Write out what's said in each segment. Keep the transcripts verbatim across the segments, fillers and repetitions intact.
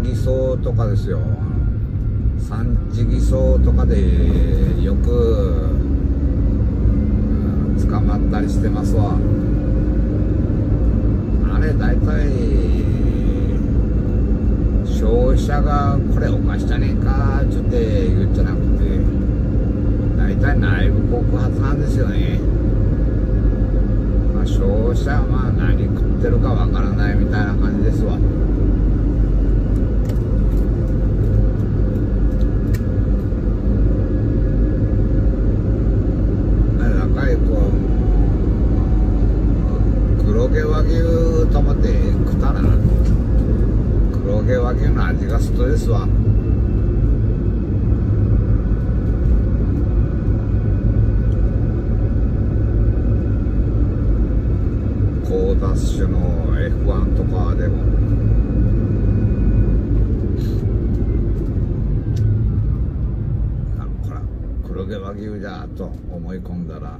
偽装とかですよ。産地偽装とかでよく捕まったりしてますわ。あれ大体消費者がこれおかしじゃねえかちょって言っちゃなくて、大体内部告発なんですよね。まあ、消費者はまあ何食ってるかわからないみたいな感じですわ。黒毛和牛と思って食ったら黒毛和牛の味がストレスは高達種の エフワン とかでもこら黒毛和牛じゃと思い込んだら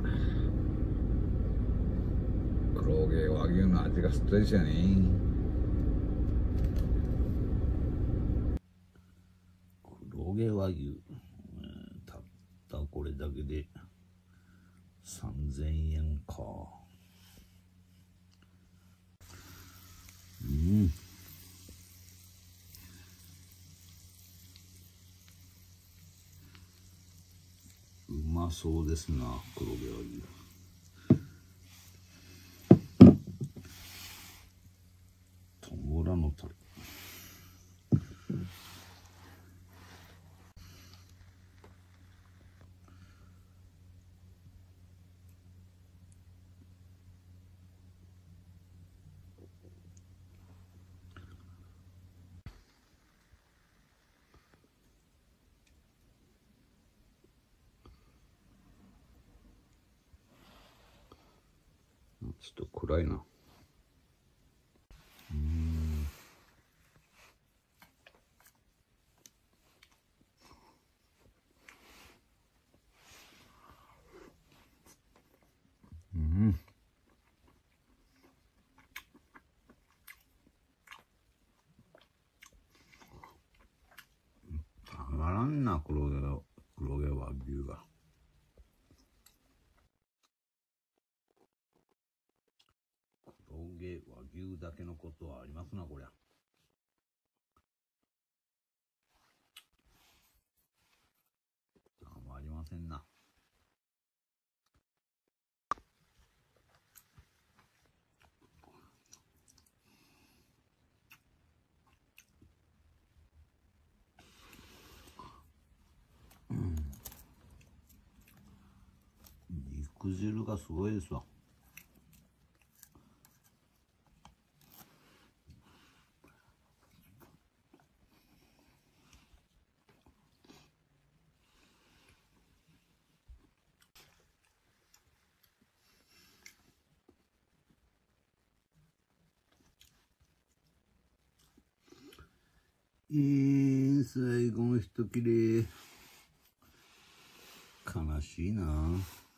黒毛和牛の味がすっとですよね。黒毛和牛、たったこれだけでさんぜんえんか。うん。うまそうですな、黒毛和牛。トモラのタレ。ちょっと暗いな。うん。うん。たまらんな、黒毛、黒毛和牛が。黒毛和牛だけのことはありますな、こりゃ。たまりませんな。うん、肉汁がすごいですわ。えー、最後の一切れ悲しいな。